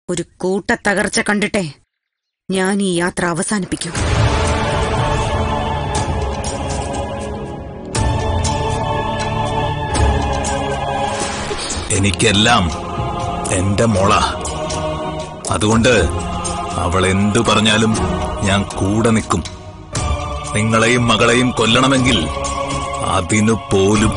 ഒരു കൂട്ടത്തകർച്ച കണ്ടിട്ടെ ഞാൻ ഈ യാത്ര അവസാനിപ്പിക്കും. എനിക്കെല്ലാം എന്റെ മോള. അതുകൊണ്ട് അവൾ എന്തു പറഞ്ഞാലും ഞാൻ കൂടെ നിൽക്കും. നിങ്ങളെയും മകളെയും കൊല്ലണമെങ്കിൽ അതിനു പോലും.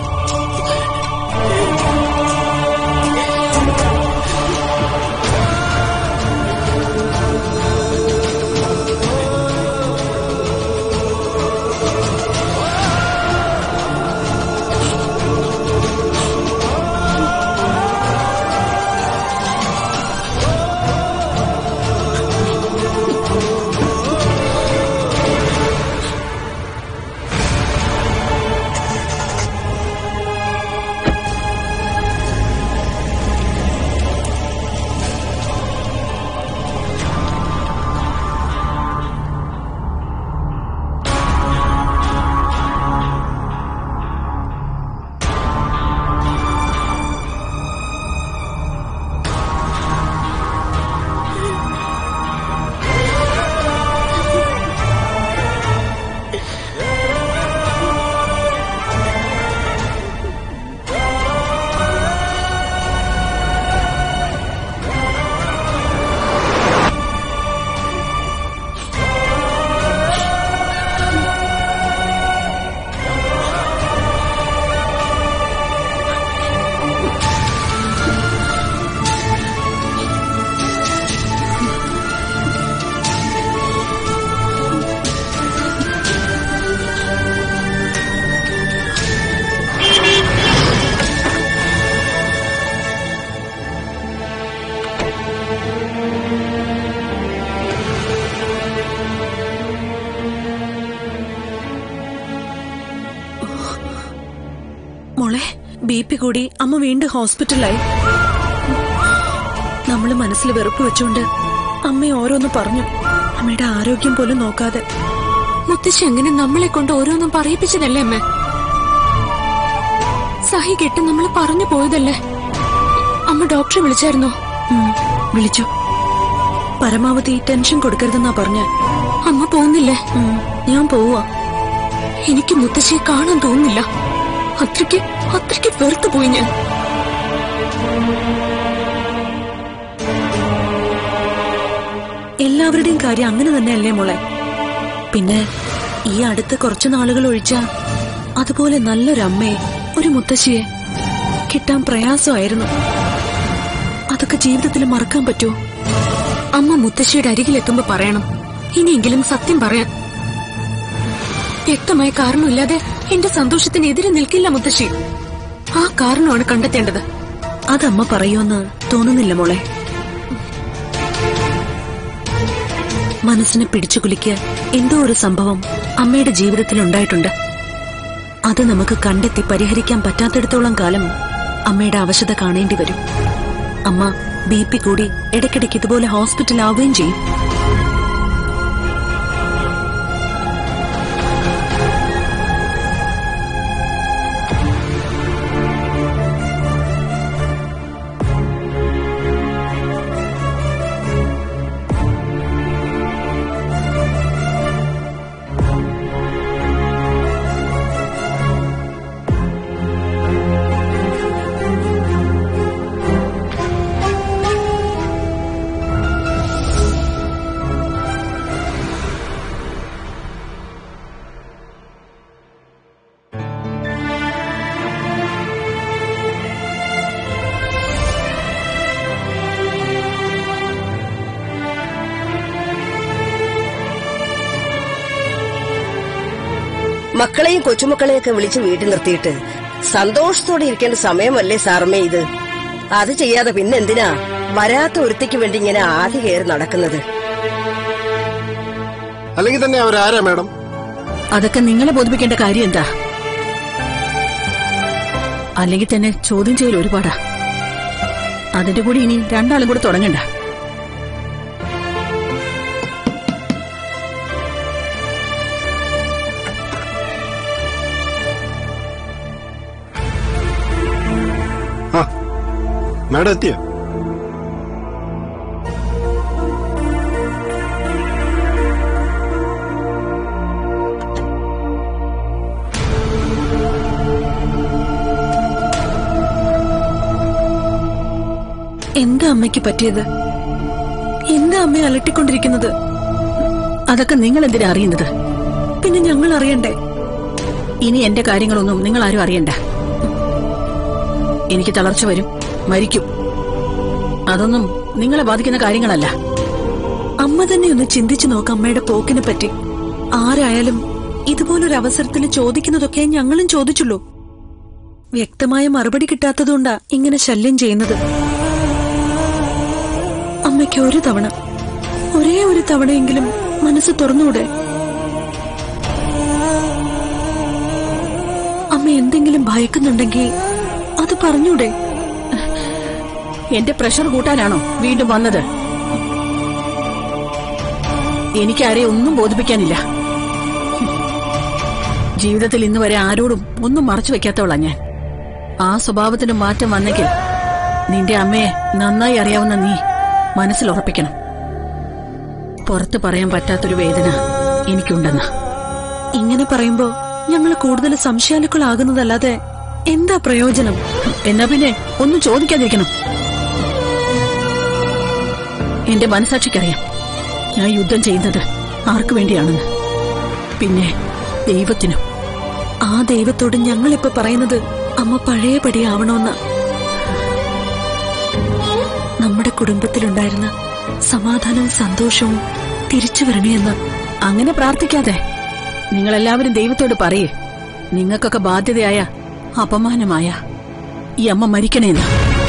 മോളെ, BP കൂടി അമ്മ വീണ്ടും ഹോസ്പിറ്റലായി. നമ്മള് മനസ്സിൽ വെറുപ്പ് വെച്ചോണ്ട് അമ്മ ഓരോന്ന് പറഞ്ഞു. അമ്മയുടെ ആരോഗ്യം പോലും നോക്കാതെ. മുത്തശ്ശി എങ്ങനെ നമ്മളെ കൊണ്ട് ഓരോന്നും പറയിപ്പിച്ചതല്ലേ അമ്മ? സഹി കെട്ട് നമ്മൾ പറഞ്ഞു പോയതല്ലേ? അമ്മ ഡോക്ടറെ വിളിച്ചായിരുന്നോ? വിളിച്ചു. പരമാവധി ടെൻഷൻ കൊടുക്കരുതെന്നാ പറഞ്ഞ. അമ്മ പോകുന്നില്ലേ? ഞാൻ പോവാ. എനിക്ക് മുത്തശ്ശിയെ കാണാൻ തോന്നുന്നില്ല. അത്രയ്ക്ക് വെറുത്തു പോയി ഞാൻ. എല്ലാവരുടെയും കാര്യം അങ്ങനെ തന്നെയല്ലേ മോളെ? പിന്നെ ഈ അടുത്ത കുറച്ചു നാളുകൾ ഒഴിച്ച അതുപോലെ നല്ലൊരമ്മയെ, ഒരു മുത്തശ്ശിയെ കിട്ടാൻ പ്രയാസമായിരുന്നു. അതൊക്കെ ജീവിതത്തിൽ മറക്കാൻ പറ്റുമോ? അമ്മ മുത്തശ്ശിയുടെ അരികിലെത്തുമ്പോ പറയണം, ഇനിയെങ്കിലും സത്യം പറയാൻ. വ്യക്തമായ കാരണമില്ലാതെ എന്റെ സന്തോഷത്തിന് എതിരെ നിൽക്കില്ല മുത്തശ്ശി. ആ കാരണമാണ് കണ്ടെത്തേണ്ടത്. അതമ്മ പറയുമെന്ന് തോന്നുന്നില്ല മോളെ. മനസ്സിനെ പിടിച്ചുകുലുക്കിയ എന്തോ ഒരു സംഭവം അമ്മയുടെ ജീവിതത്തിൽ ഉണ്ടായിട്ടുണ്ട്. അത് നമുക്ക് കണ്ടെത്തി പരിഹരിക്കാൻ പറ്റാത്തിടത്തോളം കാലം അമ്മയുടെ അവശത കാണേണ്ടി വരും. അമ്മ BP കൂടി ഇടയ്ക്കിടയ്ക്ക് ഇതുപോലെ ഹോസ്പിറ്റലാവുകയും ചെയ്യും. മക്കളെയും കൊച്ചുമക്കളെയൊക്കെ വിളിച്ച് വീട്ടിൽ നിർത്തിയിട്ട് സന്തോഷത്തോടെ ഇരിക്കേണ്ട സമയമല്ലേ സാറമ്മേ ഇത്? അത് ചെയ്യാതെ പിന്നെന്തിനാ വരാത്ത ഒരുത്തിക്ക് വേണ്ടി ഇങ്ങനെ ആദ്യ കയറി നടക്കുന്നത്? അല്ലെങ്കിൽ തന്നെ അവരാരാ മാഡം? അതൊക്കെ നിങ്ങളെ ബോധിപ്പിക്കേണ്ട കാര്യം എന്താ? അല്ലെങ്കിൽ തന്നെ ചോദ്യം ചെയ്യൽ ഒരുപാടാ. അതിന്റെ കൂടി ഇനി രണ്ടാളും കൂടെ തുടങ്ങണ്ട. മാഡം എത്തിയോ? എന്താ അമ്മയ്ക്ക് പറ്റിയത്? എന്താ അമ്മയെ അലട്ടിക്കൊണ്ടിരിക്കുന്നത്? അതൊക്കെ നിങ്ങൾ എന്തിനാ അറിയുന്നത്? പിന്നെ ഞങ്ങൾ അറിയണ്ടേ? ഇനി എന്റെ കാര്യങ്ങളൊന്നും നിങ്ങൾ ആരും അറിയണ്ട. എനിക്ക് തളർച്ച വരും, മരിക്കും. അതൊന്നും നിങ്ങളെ ബാധിക്കുന്ന കാര്യങ്ങളല്ല. അമ്മ തന്നെ ഒന്ന് ചിന്തിച്ചു നോക്ക് അമ്മയുടെ പോക്കിനെ പറ്റി. ആരായാലും ഇതുപോലൊരു അവസരത്തിൽ ചോദിക്കുന്നതൊക്കെ ഞങ്ങളും ചോദിച്ചുള്ളൂ. വ്യക്തമായ മറുപടി കിട്ടാത്തതുകൊണ്ടാ ഇങ്ങനെ ശല്യം ചെയ്യുന്നത്. അമ്മയ്ക്ക് ഒരു തവണ, ഒരേ ഒരു തവണയെങ്കിലും മനസ്സ് തുറന്നുകൂടെ? അമ്മ എന്തെങ്കിലും ഭയക്കുന്നുണ്ടെങ്കിൽ അത് പറഞ്ഞൂടെ? എന്റെ പ്രഷർ കൂട്ടാനാണോ വീണ്ടും വന്നത്? എനിക്കാരെയും ഒന്നും ബോധിപ്പിക്കാനില്ല. ജീവിതത്തിൽ ഇന്ന് വരെ ആരോടും ഒന്നും മറച്ചു വെക്കാത്തവളാ ഞാൻ. ആ സ്വഭാവത്തിന് മാറ്റം വന്നെങ്കിൽ നിന്റെ അമ്മയെ നന്നായി അറിയാവുന്ന നീ മനസ്സിൽ ഉറപ്പിക്കണം. പുറത്ത് പറയാൻ പറ്റാത്തൊരു വേദന എനിക്കുണ്ടെന്ന്. ഇങ്ങനെ പറയുമ്പോ ഞങ്ങൾ കൂടുതൽ സംശയാലുക്കളാകുന്നതല്ലാതെ എന്താ പ്രയോജനം? എന്നാ പിന്നെ ഒന്നും ചോദിക്കാതിരിക്കണം. എന്റെ മനസാക്ഷിക്കറിയാം ഞാൻ യുദ്ധം ചെയ്യുന്നത് ആർക്കു വേണ്ടിയാണെന്ന്. പിന്നെ ദൈവത്തിനും. ആ ദൈവത്തോട് ഞങ്ങളിപ്പോ പറയുന്നത് അമ്മ പഴയപടിയാവണമെന്ന. നമ്മുടെ കുടുംബത്തിലുണ്ടായിരുന്ന സമാധാനവും സന്തോഷവും തിരിച്ചു വരണേയെന്ന്. അങ്ങനെ പ്രാർത്ഥിക്കാതെ നിങ്ങളെല്ലാവരും ദൈവത്തോട് പറയേ, നിങ്ങൾക്കൊക്കെ ബാധ്യതയായ അപമാനമായ ഈ അമ്മ മരിക്കണേന്ന്.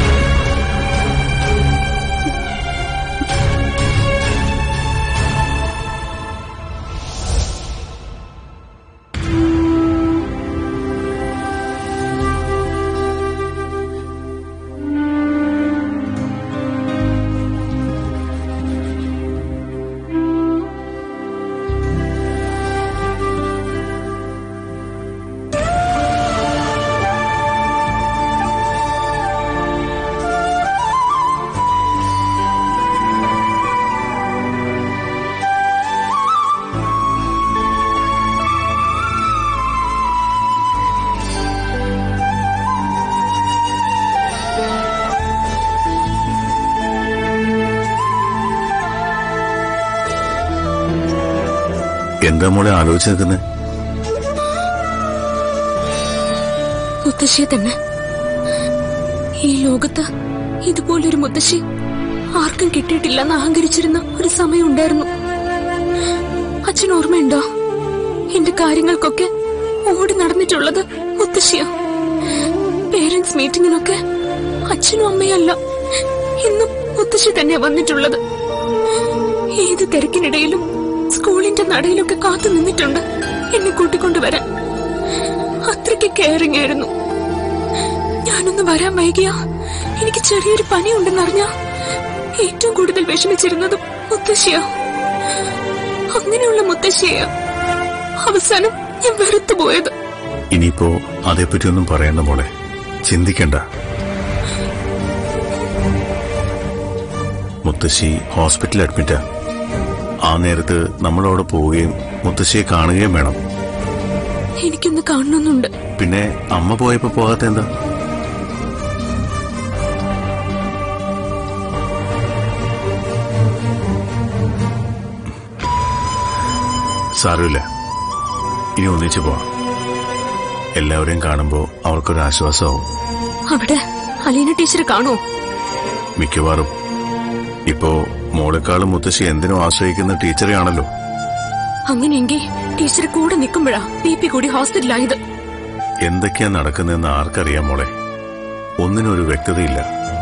എന്താ മോളെ ആലോചിച്ച് നിൽക്കുന്നത്? മുത്തശ്ശിയെ തന്നെ. ഈ ലോകത്ത് ഇതുപോലൊരു മുത്തശ്ശി ആർക്കും കിട്ടിയിട്ടില്ലെന്ന് അഹങ്കരിച്ചിരുന്ന ഒരു സമയം ഉണ്ടായിരുന്നു. അച്ഛൻ ഓർമ്മയുണ്ടോ? എന്റെ കാര്യങ്ങൾക്കൊക്കെ ഓടി നടന്നിട്ടുള്ളത് മുത്തശ്ശിയാ. പേരന്റ്സ് മീറ്റിങ്ങിനൊക്കെ അച്ഛനും അമ്മയല്ല, ഇന്നും മുത്തശ്ശി തന്നെയാ വന്നിട്ടുള്ളത്. ഏത് തിരക്കിനിടയിലും സ്കൂളിന്റെ നടയിലൊക്കെ കാത്തു നിന്നിട്ടുണ്ട് എന്നെ കൂട്ടിക്കൊണ്ടുവരാൻ. അത്രയ്ക്ക് കെയറിംഗ് ആയിരുന്നു. ഞാനൊന്ന് വരാൻ വൈകിയാ എനിക്ക് ചെറിയൊരു പനിയുണ്ടെന്നറിഞ്ഞ ഏറ്റവും കൂടുതൽ വിഷമിച്ചിരുന്നതും മുത്തശ്ശിയാ. അങ്ങനെയുള്ള മുത്തശ്ശിയാ അവസാനം ഞാൻ വെറുത്തുപോയത്. ഇനിയിപ്പോ അതേപ്പറ്റിയൊന്നും പറയണ്ട മോളെ, ചിന്തിക്കണ്ട. മുത്തശ്ശി ഹോസ്പിറ്റലിൽ അഡ്മിറ്റാ. ആ നേരത്ത് നമ്മളവിടെ പോവുകയും മുത്തശ്ശിയെ കാണുകയും വേണം. എനിക്കൊന്ന് കാണണമെന്നുണ്ട്. പിന്നെ അമ്മ പോയപ്പോ പോകാത്ത എന്താ? സാരമില്ല, ഇനി ഒന്നിച്ചു പോവാം. എല്ലാവരെയും കാണുമ്പോ അവൾക്കൊരു ആശ്വാസമാവും. അവിടെ അലീന ടീച്ചർ കാണോ? മിക്കവാറും. ഇപ്പോ മോളെക്കാളും മുത്തശ്ശി എന്തിനും ആശ്രയിക്കുന്ന ടീച്ചറെയാണല്ലോ. അങ്ങനെയെങ്കിൽ ടീച്ചർ കൂടെ നിൽക്കുമ്പോഴാ BP കൂടി ഹോസ്പിറ്റലായത്. എന്തൊക്കെയാ നടക്കുന്നതെന്ന് ആർക്കറിയാം മോളെ. ഒന്നിനൊരു വ്യക്തതയില്ല.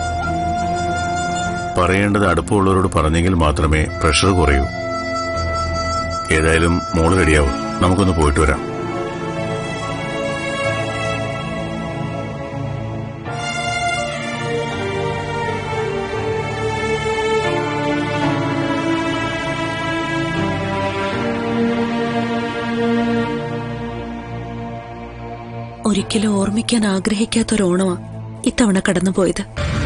പറയേണ്ടത് അടുപ്പമുള്ളവരോട് പറഞ്ഞെങ്കിൽ മാത്രമേ പ്രഷർ കുറയൂ. ഏതായാലും മോള് റെഡിയാവും. നമുക്കൊന്ന് പോയിട്ട് വരാം. ഒരിക്കലും ഓർമ്മിക്കാൻ ആഗ്രഹിക്കാത്തൊരോണമാ ഇത്തവണ കടന്നുപോയത്.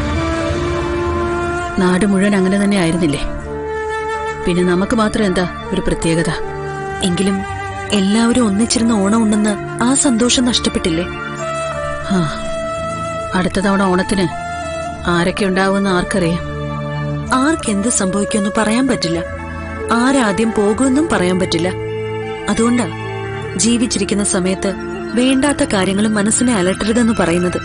നാട് മുഴുവൻ അങ്ങനെ തന്നെ ആയിരുന്നില്ലേ? പിന്നെ നമുക്ക് മാത്രം എന്താ ഒരു പ്രത്യേകത? എങ്കിലും എല്ലാവരും ഒന്നിച്ചിരുന്ന ഓണം ഉണ്ടെന്ന് ആ സന്തോഷം നഷ്ടപ്പെട്ടില്ലേ? അടുത്ത തവണ ഓണത്തിന് ആരൊക്കെ ഉണ്ടാവുമെന്ന് ആർക്കറിയാം. ആർക്കെന്ത് സംഭവിക്കുമെന്ന് പറയാൻ പറ്റില്ല. ആരാദ്യം പോകുമെന്നും പറയാൻ പറ്റില്ല. അതുകൊണ്ടാ ജീവിച്ചിരിക്കുന്ന സമയത്ത് വേണ്ടാത്ത കാര്യങ്ങൾ മനസ്സിനെ അലട്ടരുതെന്ന് പറയുന്നത്.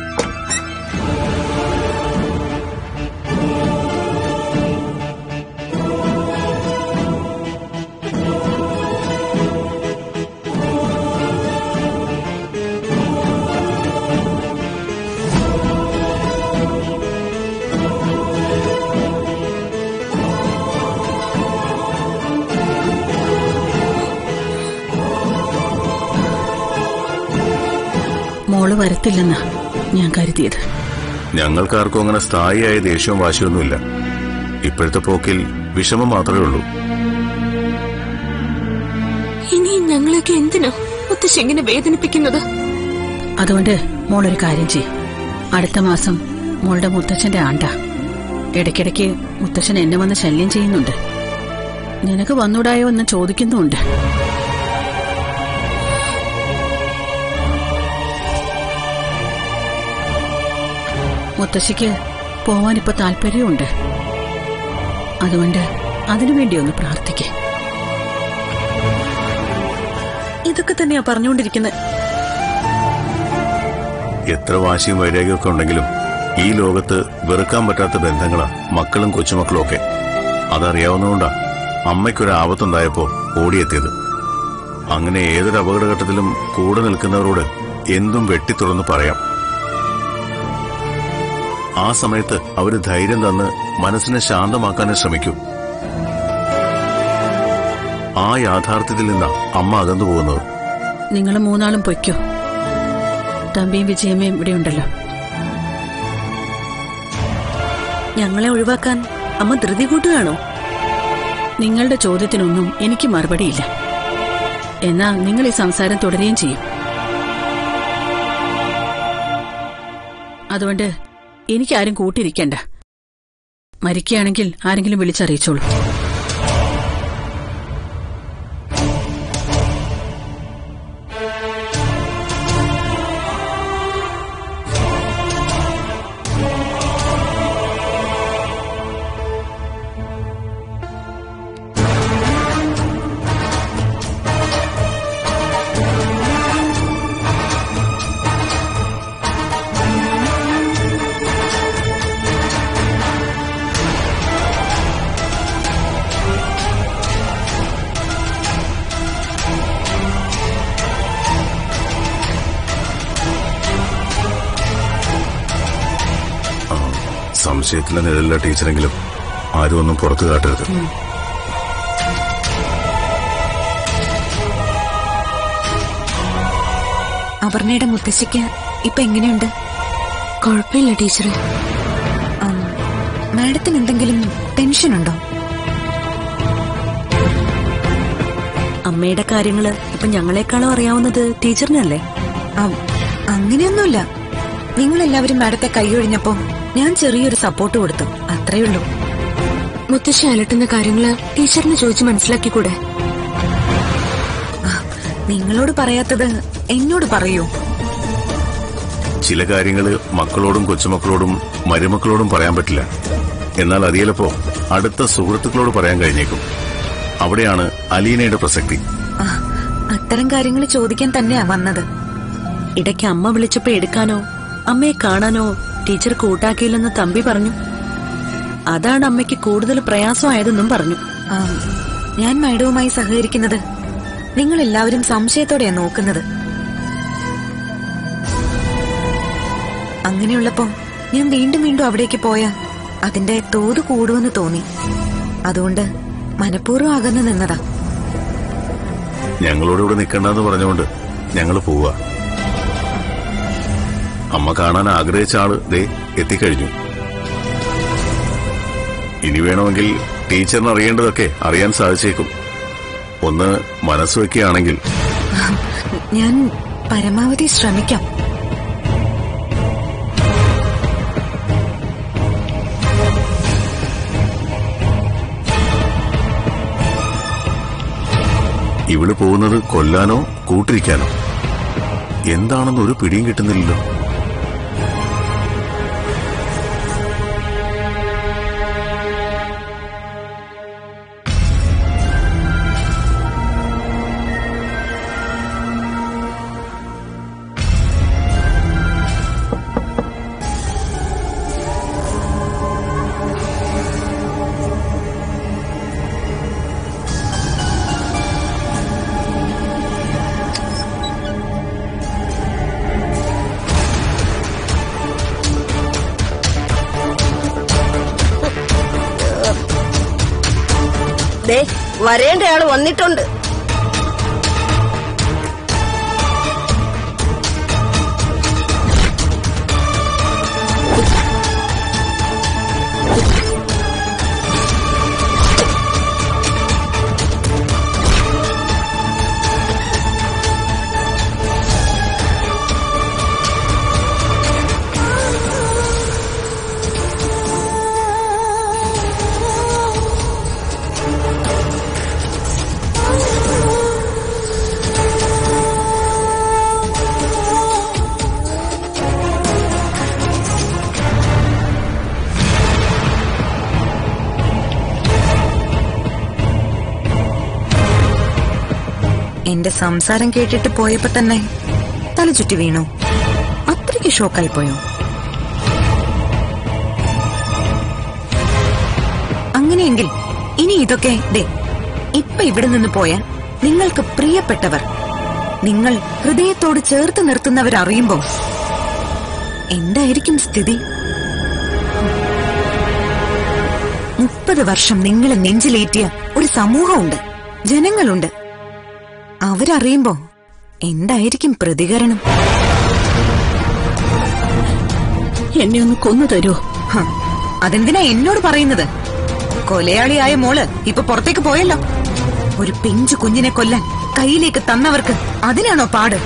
മോള് വരത്തില്ലെന്നാ ഞാൻ കരുതിയത്. ഞങ്ങൾക്കാർക്കും അങ്ങനെ സ്ഥായിയായ ദേഷ്യവും വാശിയൊന്നുമില്ല. ഇപ്പോഴത്തെ പോക്കിൽ വിഷമം മാത്രമേ ഉള്ളൂ. ഇനി ഞങ്ങളൊക്കെ എന്തിനാ മുത്തശ്ശി ഇങ്ങനെ വേദനിപ്പിക്കുന്നത്? അതുകൊണ്ട് മോളൊരു കാര്യം ചെയ്യും. അടുത്ത മാസം മോളുടെ മുത്തച്ഛന്റെ ആണ്ടാ. ഇടയ്ക്കിടയ്ക്ക് മുത്തച്ഛൻ എന്നെ വന്ന് ശല്യം ചെയ്യുന്നുണ്ട്. നിനക്ക് വന്നൂടായോ എന്ന് ചോദിക്കുന്നുമുണ്ട്. മുത്തശ്ശിക്ക് പോവാനിപ്പോ താല്പര്യമുണ്ട്. അതുകൊണ്ട് അതിനുവേണ്ടി ഒന്ന് പ്രാർത്ഥിക്കേ. ഇതൊക്കെ തന്നെയാ പറഞ്ഞുകൊണ്ടിരിക്കുന്നത്. എത്ര വാശിയും വൈരാഗ്യമൊക്കെ ഉണ്ടെങ്കിലും ഈ ലോകത്ത് വെറുക്കാൻ പറ്റാത്ത ബന്ധങ്ങളാ മക്കളും കൊച്ചുമക്കളും ഒക്കെ. അതറിയാവുന്നതുകൊണ്ടാ അമ്മയ്ക്കൊരു ആപത്തുണ്ടായപ്പോ ഓടിയെത്തിയത്. അങ്ങനെ ഏതൊരു അപകടഘട്ടത്തിലും കൂടെ നിൽക്കുന്നവരോട് എന്തും വെട്ടിത്തുറന്ന് പറയാം. ആ സമയത്ത് അവര് ധൈര്യം തന്ന് മനസ്സിനെ ശാന്തമാക്കാനേ ശ്രമിക്കൂ. ആ യാഥാർത്ഥ്യത്തിൽ നിന്നാ അമ്മ അകന്നു പോകുന്നത്. നിങ്ങൾ മൂന്നാളും പൊയ്ക്കോ. തമ്പിയും വിജയമ്മയും ഇവിടെ ഉണ്ടല്ലോ. ഞങ്ങളെ ഒഴിവാക്കാൻ അമ്മ ധൃതി കൂട്ടുകയാണോ? നിങ്ങളുടെ ചോദ്യത്തിനൊന്നും എനിക്ക് മറുപടിയില്ല. എന്നാ നിങ്ങൾ ഈ സംസാരം തുടരുകയും ചെയ്യും. അതുകൊണ്ട് എനിക്കാരും കൂട്ടിരിക്കണ്ട. മരിക്കുകയാണെങ്കിൽ ആരെങ്കിലും വിളിച്ചറിയിച്ചോളൂ. സംശയത്തിലെ നിഴലില്ല ടീച്ചറെങ്കിലും ആരും ഒന്നും പുറത്തു കാട്ടരുത്. അപർണയുടെ മുത്തശ്ശിക്ക് ഇപ്പൊ എങ്ങനെയുണ്ട്? കുഴപ്പമില്ല ടീച്ചറെ. മാഡത്തിന് എന്തെങ്കിലും ടെൻഷനുണ്ടോ? അമ്മയുടെ കാര്യങ്ങള് ഇപ്പൊ ഞങ്ങളെക്കാളും അറിയാവുന്നത് ടീച്ചറിനല്ലേ? അങ്ങനെയൊന്നുമില്ല. നിങ്ങളെല്ലാവരും മാഡത്തെ കൈയൊഴിഞ്ഞപ്പോ ഞാൻ ചെറിയൊരു സപ്പോർട്ട് കൊടുത്തു, അത്രയുള്ളൂ. മുത്തശ്ശി അലട്ടുന്ന കാര്യങ്ങള് ടീച്ചറിന് ചോദിച്ചു മനസ്സിലാക്കിക്കൂടെ? നിങ്ങളോട് പറയാത്തത് എന്നോട് പറയൂ. ചില കാര്യങ്ങള് മക്കളോടും കൊച്ചുമക്കളോടും മരുമക്കളോടും പറയാൻ പറ്റില്ല. എന്നാൽ അത് ചിലപ്പോ അടുത്ത സുഹൃത്തുക്കളോട് പറയാൻ കഴിഞ്ഞേക്കും. അവിടെയാണ് അലീനയുടെ പ്രസക്തി. അത്തരം കാര്യങ്ങൾ ചോദിക്കാൻ തന്നെയാ വന്നത്. ഇടയ്ക്ക് അമ്മ വിളിച്ചപ്പോ എടുക്കാനോ അമ്മയെ കാണാനോ ടീച്ചർ കൂട്ടാക്കിയില്ലെന്ന് തമ്പി പറഞ്ഞു. അതാണ് അമ്മയ്ക്ക് കൂടുതൽ പ്രയാസമായതെന്നും പറഞ്ഞു. ഞാൻ മാഡവുമായി സഹകരിക്കുന്നത് നിങ്ങൾ എല്ലാവരും സംശയത്തോടെയാ നോക്കുന്നത്. അങ്ങനെയുള്ളപ്പോ ഞാൻ വീണ്ടും വീണ്ടും അവിടേക്ക് പോയാ അതിന്റെ തോത് കൂടുമെന്ന് തോന്നി. അതുകൊണ്ട് മനഃപൂർവ്വം അകന്നു നിന്നതാ. ഞങ്ങളോട് ഇവിടെ നിൽക്കണ്ടെന്ന് പറഞ്ഞുകൊണ്ട് ഞങ്ങൾ പോവാ. അമ്മ കാണാൻ ആഗ്രഹിച്ച ആള് ദേ എത്തിക്കഴിഞ്ഞു. ഇനി വേണമെങ്കിൽ ടീച്ചറിന് അറിയേണ്ടതൊക്കെ അറിയാൻ സാധിച്ചേക്കും. ഒന്ന് മനസ്സ് വയ്ക്കുകയാണെങ്കിൽ. ഞാൻ പരമാവധി ശ്രമിക്കാം. ഇവിടെ പോകുന്നത് കൊല്ലാനോ കൂട്ടിരിക്കാനോ? എന്താണെന്ന് ഒരു പിടിയും കിട്ടുന്നില്ലല്ലോ. ദേ വരേണ്ടയാള് വന്നിട്ടുണ്ട്. എന്റെ സംസാരം കേട്ടിട്ട് പോയപ്പോ തന്നെ തല ചുറ്റി വീണു. അത്രയ്ക്ക് ഷോക്കായി പോയോ? അങ്ങനെയെങ്കിൽ ഇനി ഇതൊക്കെ ഇപ്പൊ ഇവിടെ നിന്ന് പോയാൽ നിങ്ങൾക്ക് പ്രിയപ്പെട്ടവർ, നിങ്ങൾ ഹൃദയത്തോട് ചേർത്ത് നിർത്തുന്നവരറിയുമ്പോ എന്തായിരിക്കും സ്ഥിതി? 30 വർഷം നിങ്ങളെ നെഞ്ചിലേറ്റിയ ഒരു സമൂഹമുണ്ട്, ജനങ്ങളുണ്ട്. അവരറിയുമ്പോ എന്തായിരിക്കും പ്രതികരണം? എന്നെ ഒന്ന് കൊന്നു തരുമോ? അതെന്തിനാ എന്നോട് പറയുന്നത്? കൊലയാളിയായ മോള് ഇപ്പൊ പുറത്തേക്ക് പോയല്ലോ. ഒരു പിഞ്ചു കുഞ്ഞിനെ കൊല്ലാൻ കയ്യിലേക്ക് തന്നവർക്ക് അതിനാണോ പാട്?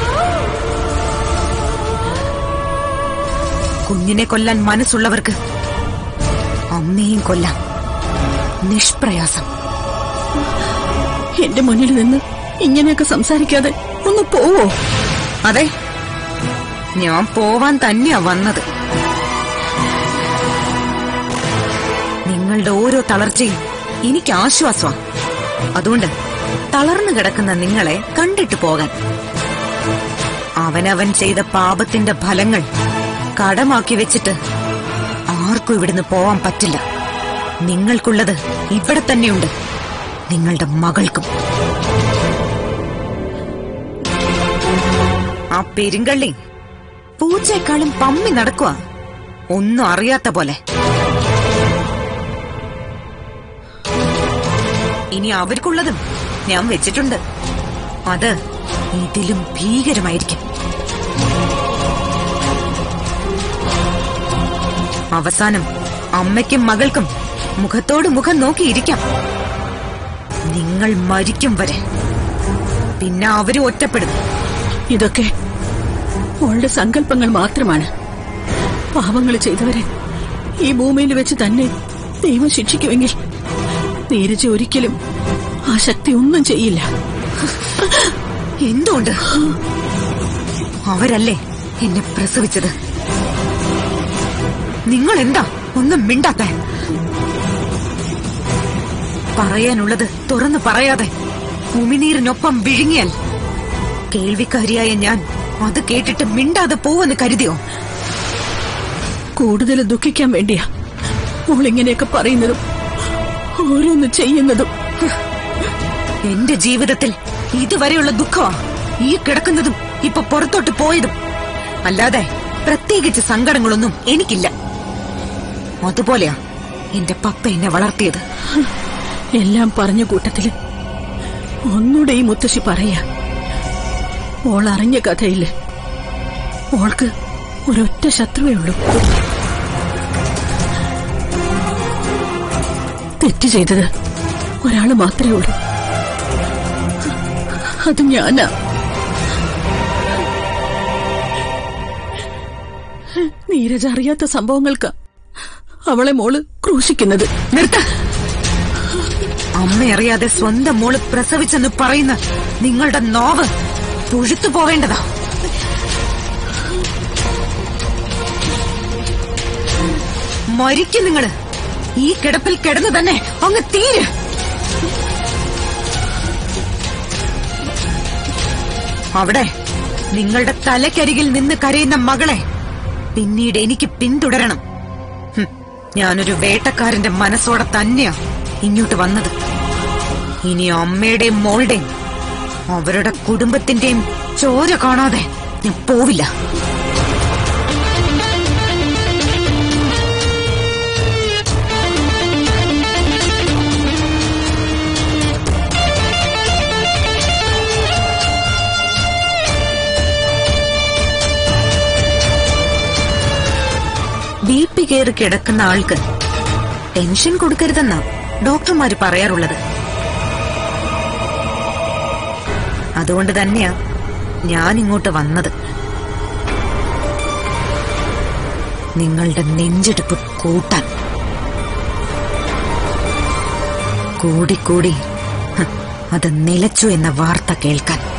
കുഞ്ഞിനെ കൊല്ലാൻ മനസ്സുള്ളവർക്ക് അമ്മയെയും കൊല്ലാം നിഷ്പ്രയാസം. എന്റെ മുന്നിൽ നിന്ന് ഇങ്ങനെയൊക്കെ സംസാരിക്കാതെ ഒന്ന് പോവോ? അതെ, ഞാൻ പോവാൻ തന്നെയാ വന്നത്. നിങ്ങളുടെ ഓരോ തളർച്ചയും എനിക്ക് ആശ്വാസമാണ്. അതുകൊണ്ട് തളർന്നു കിടക്കുന്ന നിങ്ങളെ കണ്ടിട്ട് പോകാൻ. അവനവൻ ചെയ്ത പാപത്തിന്റെ ഫലങ്ങൾ കടമാക്കി വെച്ചിട്ട് ആർക്കും ഇവിടുന്ന് പോവാൻ പറ്റില്ല. നിങ്ങൾക്കുള്ളത് ഇവിടെ തന്നെയുണ്ട്, നിങ്ങളുടെ മകൾക്കും. ആ പെരുങ്കള്ളി പൂച്ചയെക്കാളും പമ്മി നടക്കുക, ഒന്നും അറിയാത്ത പോലെ. ഇനി അവർക്കുള്ളതും ഞാൻ വെച്ചിട്ടുണ്ട്. അത് ഇതിലും ഭീകരമായിരിക്കും. അവസാനം അമ്മയ്ക്കും മകൾക്കും മുഖത്തോട് മുഖം നോക്കിയിരിക്കാം, നിങ്ങൾ മരിക്കും വരെ. പിന്നെ അവരും ഒറ്റപ്പെടും. ഇതൊക്കെ അവളുടെ സങ്കല്പങ്ങൾ മാത്രമാണ്. പാവങ്ങൾ ചെയ്തവരെ ഈ ഭൂമിയിൽ വെച്ച് തന്നെ ദൈവം ശിക്ഷിക്കുമെങ്കിൽ നീരജ് ഒരിക്കലും ആ ശക്തി ഒന്നും ചെയ്യില്ല. എന്തുകൊണ്ട്? അവരല്ലേ എന്നെ പ്രസവിച്ചത്. നിങ്ങൾ എന്താ ഒന്നും മിണ്ടാത്ത? പറയാനുള്ളത് തുറന്നു പറയാതെ ഉമിനീരിനൊപ്പം വിഴുങ്ങിയാൽ കേൾവിക്കാരിയായ ഞാൻ അത് കേട്ടിട്ട് മിണ്ടാതെ പോവെന്ന് കരുതിയോ? കൂടുതൽ ദുഃഖിക്കാൻ വേണ്ടിയാ മോളിങ്ങനെയൊക്കെ പറയുന്നതും ഓരോന്ന് ചെയ്യുന്നതും. എന്റെ ജീവിതത്തിൽ ഇതുവരെയുള്ള ദുഃഖമാ ഈ കിടക്കുന്നതും ഇപ്പൊ പുറത്തോട്ട് പോയതും. അല്ലാതെ പ്രത്യേകിച്ച് സങ്കടങ്ങളൊന്നും എനിക്കില്ല. അതുപോലെയാ എന്റെ പപ്പ എന്നെ വളർത്തിയത്. എല്ലാം പറഞ്ഞ കൂട്ടത്തില് ഒന്നുകൂടെ ഈ മുത്തശ്ശി പറയാ, ഓൾ അറിഞ്ഞ കഥയില്ല. ഓൾക്ക് ഒരൊറ്റ ശത്രുവേ ഉള്ളൂ. തെറ്റ് ചെയ്തത് ഒരാള് മാത്രമേ ഉള്ളൂ, അത് ഞാനാ. നീരജ് അറിയാത്ത സംഭവങ്ങൾക്ക് അവളെ മോള് ക്രൂശിക്കുന്നത്. നിർത്ത! അമ്മയറിയാതെ സ്വന്തം മോള് പ്രസവിച്ചെന്ന് പറയുന്ന നിങ്ങളുടെ നോവ് പുഴുത്തു പോവേണ്ടതാ. മരിക്കും നിങ്ങള്. ഈ കിടപ്പിൽ കിടന്നു തന്നെ അങ്ങ് തീര്. അവിടെ നിങ്ങളുടെ തലക്കരികിൽ നിന്ന് കരയുന്ന മകളെ പിന്നീട് എനിക്ക് പിന്തുടരണം. ഞാനൊരു വേട്ടക്കാരന്റെ മനസ്സോടെ തന്നെയാ ഇങ്ങോട്ട് വന്നത്. ഇനി അമ്മയുടെയും മോളുടെയും അവരുടെ കുടുംബത്തിന്റെയും ചോര കാണാതെ ഞാൻ പോവില്ല. BP കയറി കിടക്കുന്ന ആൾക്ക് ടെൻഷൻ കൊടുക്കരുതെന്നാ ഡോക്ടർമാര് പറയാറുള്ളത്. അതുകൊണ്ട് തന്നെയാ ഞാൻ ഇങ്ങോട്ട് വന്നത്. നിങ്ങളുടെ നെഞ്ചെടുപ്പ് കൂട്ടാൻ. കൂടിക്കൂടി അത് നിലച്ചു എന്ന വാർത്ത കേൾക്കാൻ.